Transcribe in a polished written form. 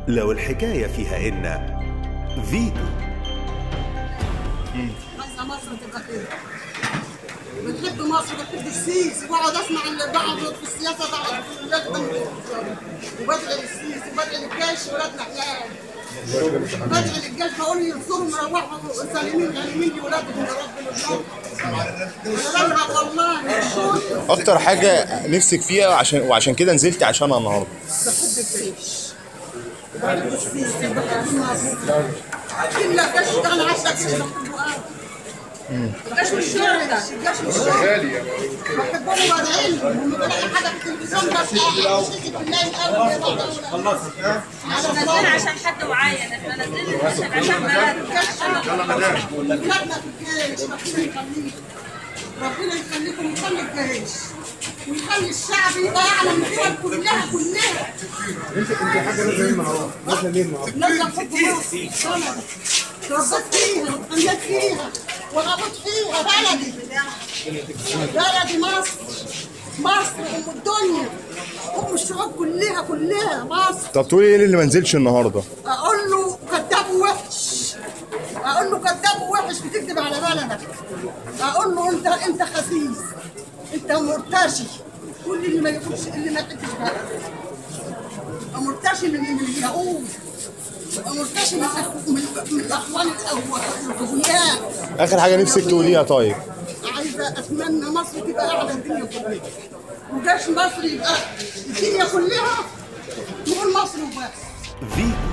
لو الحكاية فيها إن فيتو. عايزة مصر تبقى كده. بنحب مصر، بنحب السيسي، بقعد اسمع اللي بقعد في السياسة، بقعد في الولاد وبدعي للسيسي وبدعي للجيش ولادنا حلال. بدعي للجيش بقول ينصروا مروحهم سالمين غانمين لولادهم يا رب انا بزهق والله. اكتر حاجه نفسك فيها وعشان كده نزلتي عشانها النهارده؟ بحب الجيش وبحب السيسي وبحب مصر. إلا الجيش ده انا عايشه كده بحبه قوي. الجيش والشرطه، الجيش والشرطه بحبهم وبدعي لهم. لما بلاقي حاجه في التلفزيون بسمعها بشتكي بالله قوي يا بابا. احنا نازلين عشان حد معين، احنا نازلين المشهد عشان بلدنا في الجيش. ربنا يخليكم ويخلي الجيش ويخلي الشعب يبقى يعلم الدول كلها. انت حاجه لازم معروف، لازم حب مصر بلدي، تربيت فيها وتأملت فيها وربيت فيها بلدي مصر. مصر ام الدنيا، ام الشعوب كلها مصر. طب تقولي ايه اللي ما نزلش النهارده؟ اقول له كذاب وحش، اقول له كذاب وحش بتكذب على بلدك. اقول له انت خسيس، انت مرتشي. كل اللي ما يقولش اللي ما يحبش بلدك مرتشي من اليهود، مرتشي من الاخوان الاغنياء. اخر حاجه نفسك تقوليها طيب؟ عايزه اتمنى مصر تبقى اعلى الدنيا كلها، وجيش مصر يبقى الدنيا كلها نقول مصر وبس. فيتو.